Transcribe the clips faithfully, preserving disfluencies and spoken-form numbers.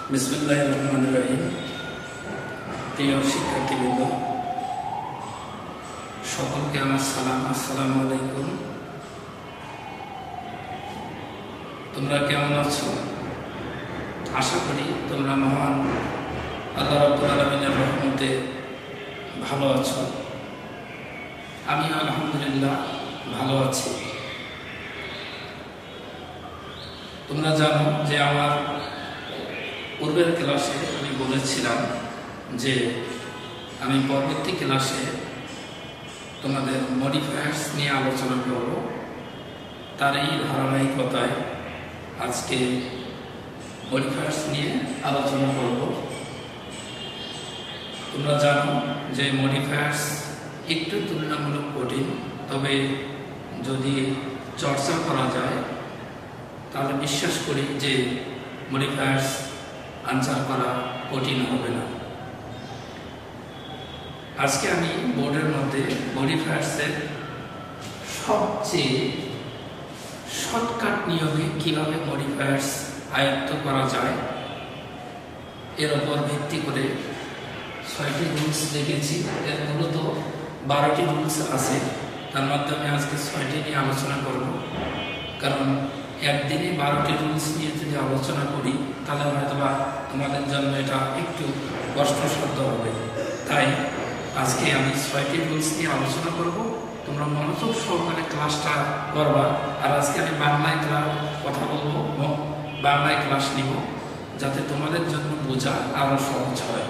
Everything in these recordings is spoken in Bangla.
বিসমিল্লাহির রহমানির রহিম। প্রিয় শিক্ষার্থীবৃন্দ, সকলকে আমার সালাম, আসসালামু আলাইকুম। তোমরা কেমন আছো? আশা করি তোমরা মহান আল্লাহ রাব্বুল আলামিনের রহমতে ভালো আছো। আমি আলহামদুলিল্লাহ ভালো আছি। তোমরা জানো যে আমার পূর্বের ক্লাসে আমি বলেছিলাম যে আমি পরবর্তী ক্লাসে তোমাদের মডিফায়ার্স নিয়ে আলোচনা করব। তার এই ধারাবাহিকতায় আজকে মডিফায়ার্স নিয়ে আলোচনা করব। তোমরা জানো যে মডিফায়ার্স একটু তুলনামূলক কঠিন, তবে যদি চর্চা করা যায় তাহলে বিশ্বাস করি যে মডিফায়ার্স আনসার করা কঠিন হবে না। আজকে আমি বোর্ডের মধ্যে মডিফায়ার্সের সবচেয়ে শর্টকাট নিয়মে কিভাবে মডিফায়ার্স আয়ত্ত করা যায় এর উপর ভিত্তি করে ছয়টি রুলস দেখেছি। এর মূলত বারোটি রুলস আছে, তার মাধ্যমে আজকে ছয়টি নিয়ে আলোচনা করব। কারণ একদিনে বারোটি রুলস নিয়ে যদি আলোচনা করি তাহলে হয়তো বা তোমাদের জন্য এটা একটু কষ্টসাধ্য হবে। তাই আজকে আমি ছয়টি রুলস নিয়ে আলোচনা করব। তোমরা মনোযোগ সহকারে ক্লাসটা করবা। আর আজকে আমি বাংলায় ক্লাস কথা বলবো, বাংলায় ক্লাস নিব, যাতে তোমাদের জন্য বোঝা আরো সহজ হয়।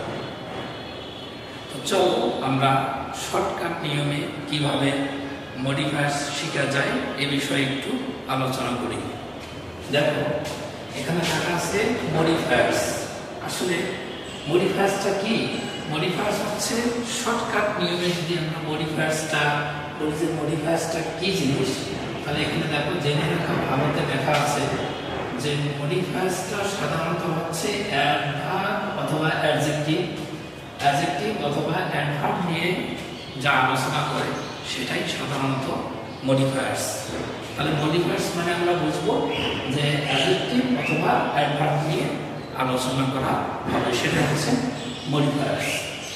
তো চলো আমরা শর্টকাট নিয়মে কিভাবে মডিফায়ার্স শেখা যায় এ বিষয়ে একটু আলোচনা করি। দেখো, এখানে লেখা আছে মডিফায়ার্স। আসলে মডিফায়ার্সটা কি? মডিফায়ার্স হচ্ছে শর্টকাট নিয়মে যদি আমরা মডিফায়ার্সটা বলি যে মডিফায়ার্সটা কি জিনিস, তাহলে এখানে দেখো জেনে রাখা ভালোতে লেখা আছে যে মডিফায়ার্সটা সাধারণত হচ্ছে অ্যাডভার্ব অথবা অ্যাডজেক্টিভ অ্যাডজেক্টিভ অথবা অ্যাডভার্ব নিয়ে যা আলোচনা করে সেটাই সাধারণত মডিফায়ার্স। তাহলে মডিফায়ার্স মানে আমরা বুঝবো যে অ্যাডজেক্টিভ অথবা অ্যাডভার্ব নিয়ে আলোচনা করা হবে, সেটা হচ্ছে মডিফায়ার্স।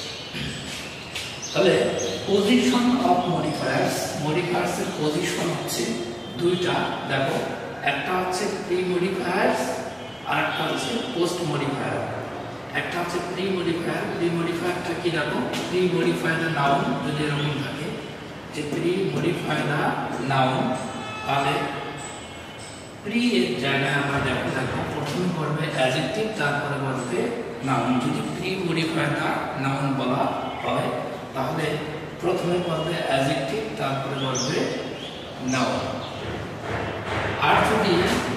তাহলে পজিশন অফ মডিফায়ার্স, মডিফায়ার্স এর পজিশন হচ্ছে দুইটা। দেখো, একটা হচ্ছে প্রি মডিফায়ার্স আর একটা হচ্ছে পোস্ট মডিফায়ার। একটা হচ্ছে প্রি মডিফায়ার। প্রি মডিফায়ারটা কি? দেখো, প্রি মডিফায়ার নাউন যদি এরকম থাকে যে প্রি মডিফায়ার নাউন, তাহলে প্রি এর জায়গায় আমরা দেখো দেখো প্রথমে পড়বে অ্যাডজেক্টিভ, তারপরে বলবে নাউন। যদি প্রি মডিফায়ার নাউন বলা হয় তাহলে প্রথমে পড়বে অ্যাডজেক্টিভ, তারপরে বলবে নাউন। আর যদি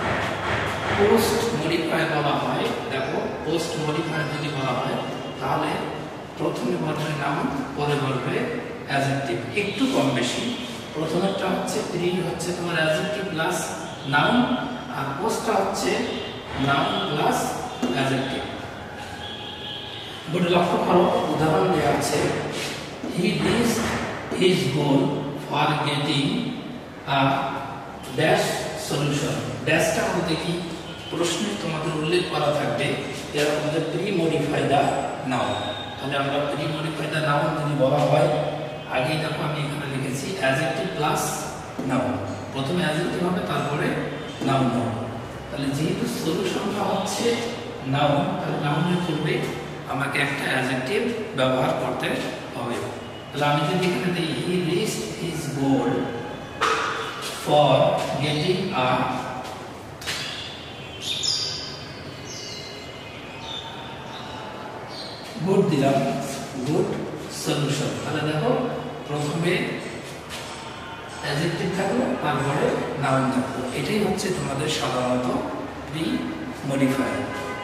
পোস্ট মডিফায়ার বলা হয়, দেখো পোস্ট মডিফায়ার যদি বলা হয় তাহলে প্রথমে বলবে নাউন, পরে বলবে অ্যাডজেক্টিভ। একটু কম বেশি। প্রথমেরটা হচ্ছে প্রি হচ্ছে তোমার অ্যাডজেক্টিভ প্লাস নাউন, আর পোস্টটা হচ্ছে নাউন প্লাস অ্যাডজেক্টিভ। বোর্ডে লক্ষ্য করো, উদাহরণ দেওয়া আছে he reached his goal for getting a dash solution. ড্যাশটা বলতে কি প্রশ্নে তোমাদের উল্লেখ করা থাকবে এরকম যে প্রি মডিফাইড নাউন। তাহলে আমরা প্রি মডিফাইড নাউন যদি বলা হয়, আগেই দেখো আমি এখানে লিখেছি অ্যাডজেক্টিভ প্লাস নাউন। প্রথমে অ্যাডজেক্টিভ হবে, তারপরে নাউন হবে। তাহলে যেহেতু সলিউশনটা হচ্ছে নাউন, তাহলে নাউনের পূর্বে আমাকে একটা অ্যাডজেক্টিভ ব্যবহার করতে হবে। তাহলে আমি যদি এখানে দিই he reached his goal for getting a good দিলাম, গুড সলিউশন। তাহলে দেখো প্রথমে অ্যাডজেক্টিভ থাকলো, তারপরে নাউন থাকলো। এটাই হচ্ছে তোমাদের সাধারণত প্রি মডিফায়ার।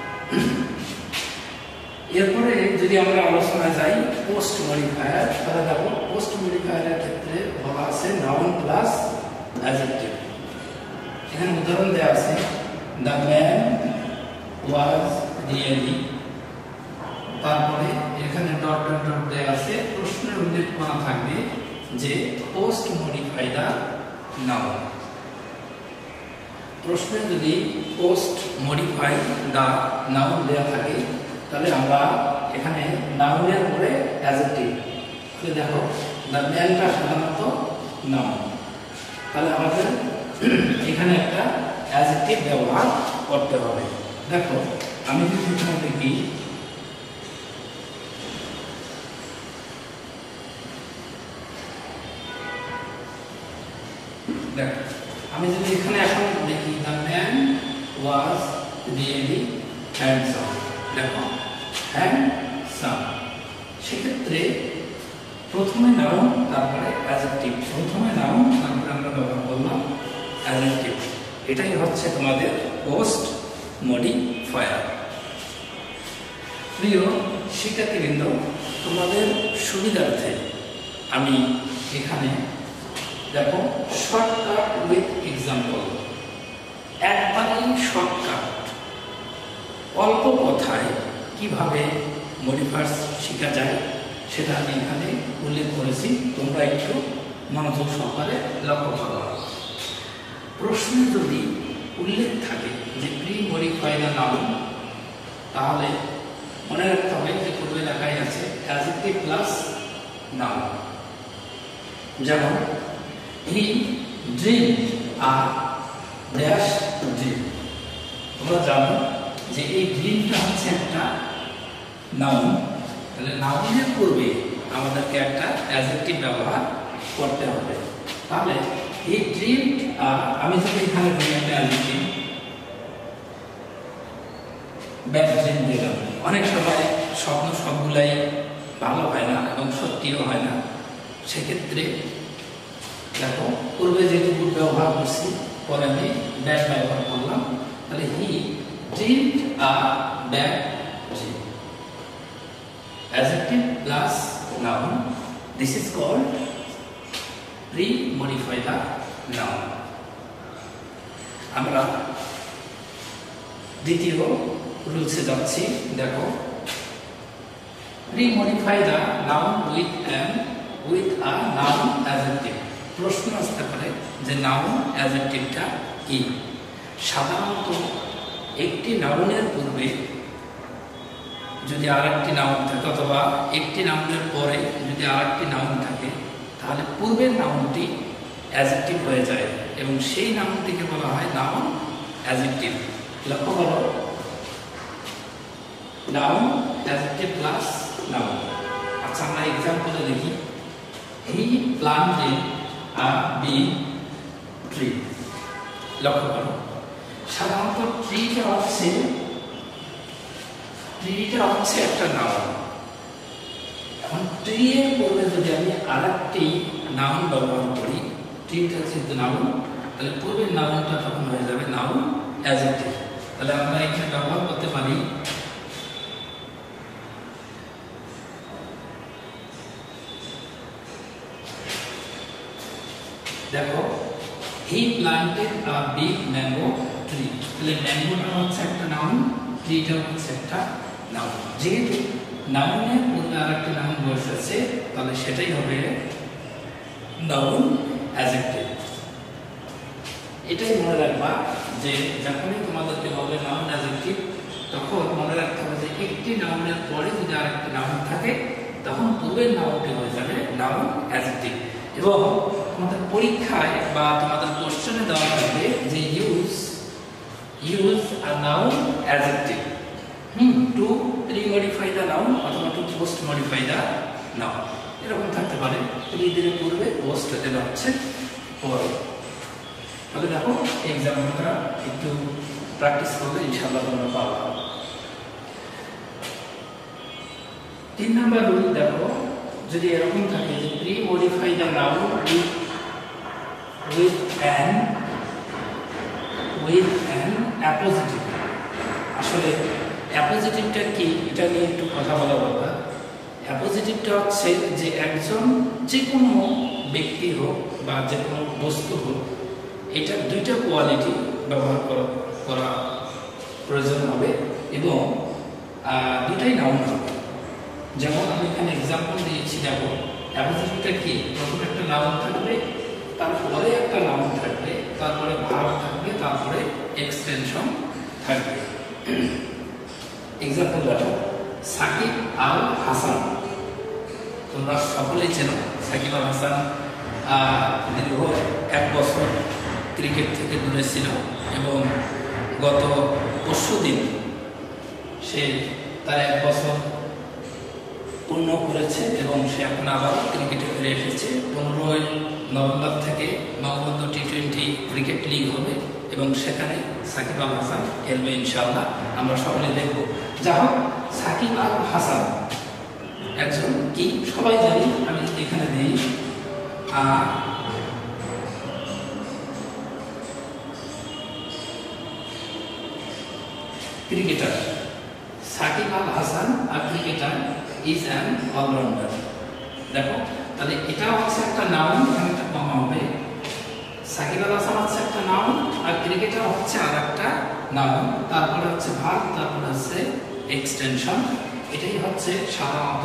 এরপরে যদি আমরা আলোচনায় যাই পোস্ট মডিফায়ার, তাহলে দেখো পোস্ট মডিফায়ারের ক্ষেত্রে বলা আছে নাউন প্লাস অ্যাডজেক্টিভ। এখানে উদাহরণ দেওয়া আছে দ্য ম্যান ওয়াজ রিয়েলি, তারপরে এখানে ডট ডট ডট দেওয়া আছে, প্রশ্নের উল্লেখ করা থাকবে যে পোস্ট মডিফাইড নাউন। প্রশ্নে যদি পোস্ট মডিফাই দা নাউন দেওয়া থাকে তাহলে আমরা এখানে নাউনের পরে অ্যাডজেক্টিভ তাহলে দেখো দ্য ম্যানটা সাধারণত নাউন তাহলে আমাদের এখানে একটা অ্যাডজেক্টিভ ব্যবহার করতে হবে। দেখো আমি যদি এখানে দেখি দেখো আমি যদি এখানে এখন দেখি the man was really handsome দেখো হ্যান্ডসাম সেক্ষেত্রে প্রথমে নাউন তারপরে অ্যাডজেক্টিভ প্রথমে নাউন তারপরে আমরা ব্যবহার করলাম অ্যাডজেক্টিভ এটাই হচ্ছে তোমাদের পোস্ট মডিফায়ার। প্রিয় শিক্ষার্থীবৃন্দ তোমাদের সুবিধার্থে আমি এখানে দেখো শর্টকাট উইথ এক্সাম্পল একবারেই শর্টকাট অল্প কথায় কিভাবে মডিফায়ার্স শেখা যায় সেটা আমি এখানে উল্লেখ করেছি, তোমরা একটু মনোযোগ সহকারে লক্ষ্য করো। প্রশ্নে যদি উল্লেখ থাকে যে প্রি মডিফাই দ্য নাউন তাহলে মনে রাখতে হবে যে পূর্বে লেখাই আছে অ্যাডজেক্টিভ প্লাস নাউন। যেমন he dreamed a dash dream, তোমরা জানো যে এই ড্রিমটা হচ্ছে একটা নাউন, তাহলে নাউনের পূর্বে আমাদেরকে একটা অ্যাডজেক্টিভ ব্যবহার করতে হবে। তাহলে হি ড্রিমড আ আমি যদি এখানে ধরি একটা অ্যাডজেক্টিভ ব্যাড ড্রিম দিলাম, অনেক সময় স্বপ্ন সবগুলাই ভালো হয় না এবং সত্যিও হয় না, সেক্ষেত্রে দেখো পূর্বে যেহেতু গুড ব্যবহার করছি পরে আমি ব্যাড ব্যবহার করলাম, তাহলে he dreamed a bad dream adjective plus noun, this is called pre-modify the noun। আমরা দ্বিতীয় রুলসে যাচ্ছি। দেখো pre-modify the noun with an with a noun adjective, প্রশ্ন আসতে পারে যে নাউন অ্যাডজেক্টিভটা কি। সাধারণত একটি নাউনের পূর্বে যদি আরেকটি নাউন থাকে অথবা একটি নাউনের পরে যদি আরেকটি নাউন থাকে তাহলে পূর্বের নাউনটি অ্যাডজেক্টিভ হয়ে যায় এবং সেই নাউনটিকে বলা হয় নাউন অ্যাডজেক্টিভ। লক্ষ্য করো নাউন অ্যাডজেক্টিভ প্লাস নাউন। আচ্ছা আমরা এক্সাম্পলে দেখি he planted a big tree. লক্ষ্য করো সাধারণত ট্রিটা হচ্ছে ট্রিটা হচ্ছে একটা নাউন, এখন ট্রি এর পূর্বে যদি আমি আরেকটি নাউন ব্যবহার করি, ট্রিটা যেহেতু নাউন তাহলে পূর্বের নাউনটা তখন হয়ে যাবে নাউন অ্যাডজেক্টিভ। তাহলে আমরা এখানে ব্যবহার করতে পারি দেখো he planted a big mango tree, তাহলে ম্যাঙ্গোটা হচ্ছে একটা নাউন, ট্রিটা হচ্ছে একটা নাউন। যেহেতু নাউনের পূর্বে আরেকটি নাউন বসেছে তাহলে সেটাই হবে নাউন অ্যাডজেক্টিভ। এটাই মনে রাখবা যে যখনই তোমাদেরকে বলে নাউন অ্যাডজেক্টিভ তখন মনে রাখতে হবে যে একটি নাউনের পরে যদি আরেকটি নাউন থাকে তখন পূর্বের নাউনটি হয়ে যাবে নাউন অ্যাডজেক্টিভ। এবং তোমাদের পরীক্ষায় বা তোমাদের কোশ্চেনে দেওয়া থাকবে যে use use a noun adjective hmm to premodify the noun অথবা to post modify the noun, এরকম থাকতে পারে। তুমি দিনের পূর্বে পোস্ট এটা হচ্ছে পরে। তাহলে দেখো এক্সাম্পলটা একটু প্র্যাকটিস করলে ইনশাআল্লাহ তোমরা পাবে। তিন নাম্বার রুল দেখো যদি এরকম থাকে যে pre modify the noun with with an with an appositive. আসলে অ্যাপোজিটিভটা কি এটা নিয়ে একটু কথা বলা দরকার। অ্যাপোজিটিভটা হচ্ছে যে একজন যে কোনো ব্যক্তি হোক বা যে কোনো বস্তু হোক এটা দুইটা কোয়ালিটি ব্যবহার করা প্রয়োজন হবে এবং দুটাই নাউন হবে। যেমন আমি এখানে এক্সাম্পল দিয়েছি, দেখো অ্যাপোজিটিভটা কি, প্রথমে একটা নাউন থাকবে তারপরে একটা নাউন থাকবে, তারপরে ভার্ব থাকবে, তারপরে এক্সটেনশন থাকবে। এক্সাম্পল দেখো, সাকিব আল হাসান। তোমরা সকলেই চেনো সাকিব আল হাসান দীর্ঘ এক বছর ক্রিকেট থেকে দূরে ছিল এবং গত পরশু দিন সে তার এক বছর পূর্ণ করেছে এবং সে এখন আবার ক্রিকেটে ফিরে এসেছে। পনেরোই নভেম্বর থেকে Bangabandhu T twenty cricket league হবে এবং সেখানে সাকিব আল হাসান খেলবে ইনশাআল্লাহ, আমরা সকলে দেখব। যা হোক, সাকিব আল হাসান একজন কি সবাই জানি, আমি এখানে দিই ক্রিকেটার। সাকিব আল হাসান আর ক্রিকেটার ইজ অ্যান অলরাউন্ডার। দেখো তাহলে এটা হচ্ছে একটা নাউন, এখানে একটা কমা হবে। সাকিব আল হাসান হচ্ছে একটা নাউন আর ক্রিকেটার হচ্ছে আর একটা নাউন, তারপরে হচ্ছে ভার্ব, তারপরে হচ্ছে এক্সটেনশন। এটাই হচ্ছে সাধারণত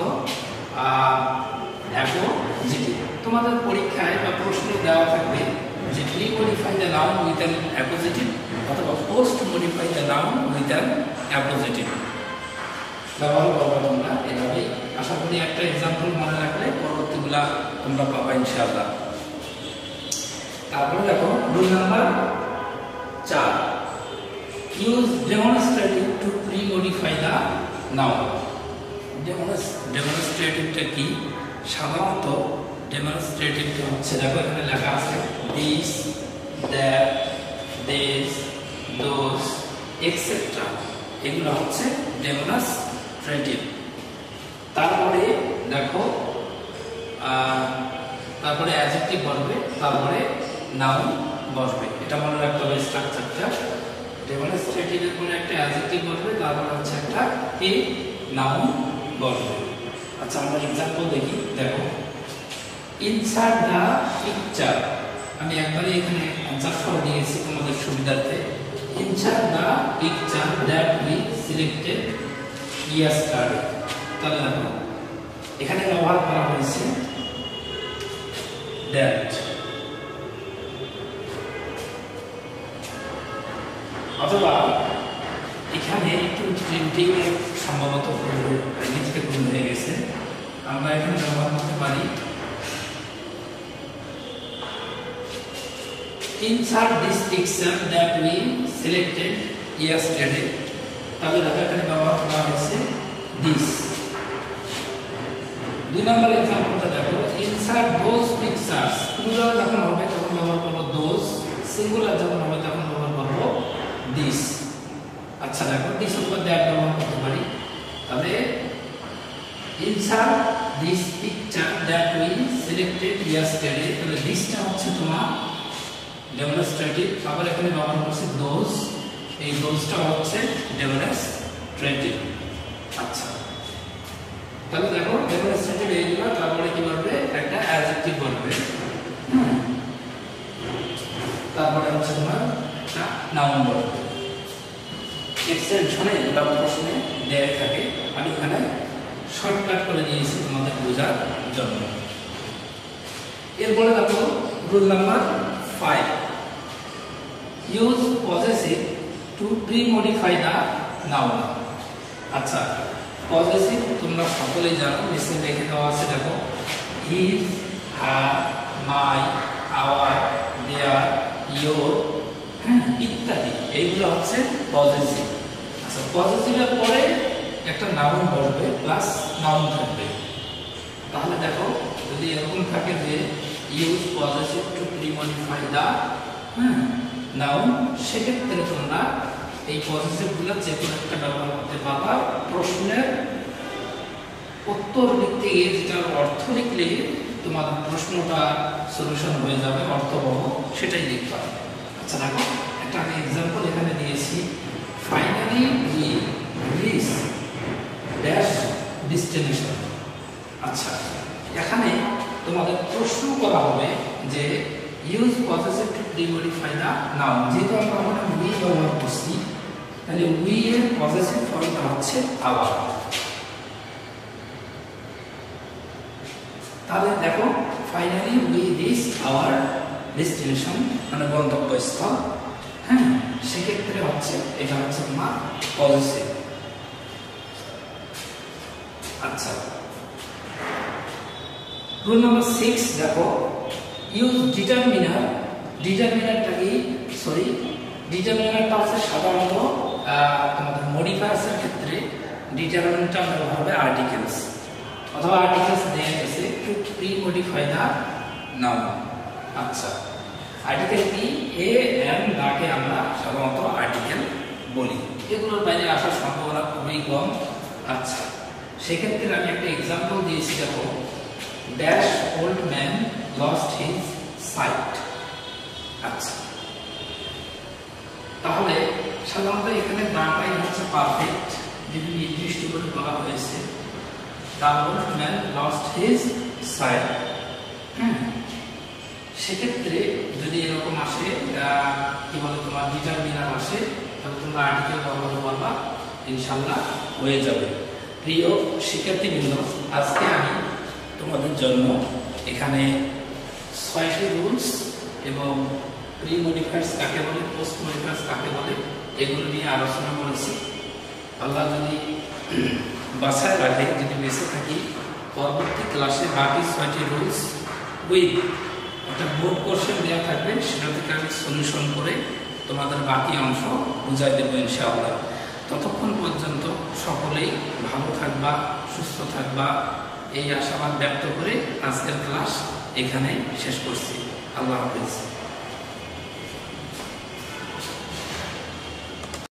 অ্যাপোজিটিভ। তোমাদের পরীক্ষায় বা প্রশ্ন দেওয়া থাকবে যে pre modify the noun with an appositive অথবা post modify the noun with an appositive. ব্যবহার করবো তোমরা এভাবে। আশা করি একটা এক্সাম্পল মনে রাখলে পরবর্তীগুলা তোমরা পাবা ইনশাআল্লাহ। তারপরে দেখো রুল নাম্বার চার, use demonstrative to pre modify the noun. ডেমনস্ট্রেটিভটা কি? সাধারণত ডেমনস্ট্রেটিভটা হচ্ছে, দেখো এখানে লেখা আছে this, that, this, those, etcetera. এগুলো হচ্ছে ডেমনস্ট্রেটিভ। তারপরে দেখো তারপরে অ্যাডজেক্টিভ বসবে, তারপরে নাউন বসবে। এটা মনে রাখতে হবে স্ট্রাকচারটা। ডেমনস্ট্রেটিভের পরে একটা অ্যাডজেক্টিভ বসবে, তারপরে হচ্ছে একটা কি নাউন বসবে। আচ্ছা আমরা এক্সাম্পল দেখি। দেখো ইনসার্ট দ্য পিকচার, আমি একবারই এখানে অ্যান্সার সহ দিয়েছি তোমাদের সুবিধার্থে। Insert the picture that we selected yesterday. তাহলে দেখো এখানে ব্যবহার করা হয়েছে দ্যাট, অথবা এখানে একটু প্রিন্টিং এর সম্ভবত নিজেকে ভুল হয়ে গেছে, আমরা এখানে ব্যবহার করতে পারি insert this picture that we selected yesterday। তাহলে দেখো এখানে ব্যবহার করা হয়েছে this। দুই নম্বর এক্সাম্পলটা দেখো, insert those pictures। প্লুরাল যখন হবে তখন ব্যবহার করব those, সিঙ্গুলার যখন হবে তখন ব্যবহার করব this। আচ্ছা দেখো this অথবা that ব্যবহার করতে পারি। তাহলে insert this picture that we selected yesterday। তাহলে thisটা হচ্ছে তোমার ডেমনস্ট্রেটিভ। আবার এখানে ব্যবহার করছি those, এই thoseটা হচ্ছে ডেমনস্ট্রেটিভ। আচ্ছা তাহলে দেখো ডেমনস্ট্রেটিভ এইগুলো, তারপরে কি বলবে একটা অ্যাডজেক্টিভ বলবে, তারপরে হচ্ছে তোমার একটা নাউন বলবে। এক্সটেনশনে বা প্রশ্নে দেয়া থাকে, আমি এখানে শর্টকাট করে দিয়েছি তোমাদের বোঝার জন্য। এরপরে দেখো rule number five, use possessive to pre modify the noun. আচ্ছা পজেসিভ তোমরা সকলেই জানো, নিচে লিখে দেওয়া আছে। দেখো his, her, my, our, their, your, হ্যাঁ ইত্যাদি, এইগুলো হচ্ছে পজেসিভ। আচ্ছা পজেসিভের পরে একটা নাউন বসবে প্লাস নাউন থাকবে। তাহলে দেখো যদি এরকম থাকে যে use possessive to pre modify the হ্যাঁ নাউন, সেক্ষেত্রে তোমরা এই পজেসিভগুলো যে কোনো একটা ব্যবহার করতে পারবা। প্রশ্নের উত্তর লিখতে গিয়ে যেটার অর্থ লিখলে তোমার প্রশ্নটা সলিউশন হয়ে যাবে, অর্থবহ, সেটাই লিখবা। আচ্ছা দেখো একটা আমি এক্সাম্পল এখানে দিয়েছি, finally we reach dash destination. আচ্ছা এখানে তোমাদের প্রশ্ন করা হবে যে use possessive to pre modify the noun. যেহেতু আমরা আমরা উই ব্যবহার করছি, তাহলে উই এর পজেসিভ ফর্মটা হচ্ছে আওয়ার। তাহলে দেখো finally we reach our destination মানে গন্তব্যস্থল। হ্যাঁ, সেক্ষেত্রে হচ্ছে এটা হচ্ছে তোমার পজিটিভ। আচ্ছা, রুল নাম্বার সিক্স দেখো, ইউজ ডিটারমিনার। ডিটারমিনারটা কি, সরি ডিটারমিনারটা হচ্ছে সাধারণত তোমাদের মডিফায়ার্সের ক্ষেত্রে ডিটারমিনারটা ব্যবহার হবে আর্টিকেলস অথবা আর্টিকেলস দেয়া গেছে to pre modify the noun. আচ্ছা, আর্টিকেল কি, এ এম দাকে আমরা সাধারণত আর্টিকেল বলি, এগুলোর বাইরে আসার সম্ভাবনা খুবই কম। আচ্ছা, সেক্ষেত্রে আমি একটা এক্সাম্পল দিয়েছি, দেখো dash old man lost his sight. আচ্ছা, তাহলে সাধারণত এখানে দাটাই হচ্ছে পারফেক্ট, যদি নির্দিষ্ট করে বলা হয়েছে the old man lost his sight. হ্যাঁ, সেক্ষেত্রে যদি এরকম আসে কি বলে তোমার ডিটারমিনার আসে, তাহলে তোমরা আর্টিকেল ব্যবহার করবা, ইনশাআল্লাহ হয়ে যাবে। প্রিয় শিক্ষার্থীবৃন্দ, আজকে আমি তোমাদের জন্য এখানে ছয়টি রুলস এবং প্রি মডিফায়ার্স কাকে বলে, পোস্ট মডিফায়ার্স কাকে বলে, এগুলো নিয়ে আলোচনা করেছি। আল্লাহ যদি বাছায় রাখে, যদি বেঁচে থাকি, পরবর্তী ক্লাসে বাকি ছয়টি রুলস উইথ একটা বোর্ড কোশ্চেন দেওয়া থাকবে, সেটা থেকে আমি সলিউশন করে তোমাদের বাকি অংশ বুঝাই দেবো ইনশাআল্লাহ। ততক্ষণ পর্যন্ত সকলেই ভালো থাকবা, সুস্থ থাকবা, এই আশাবাদ ব্যক্ত করে আজকের ক্লাস এখানে শেষ করছি। আল্লাহ হাফেজ।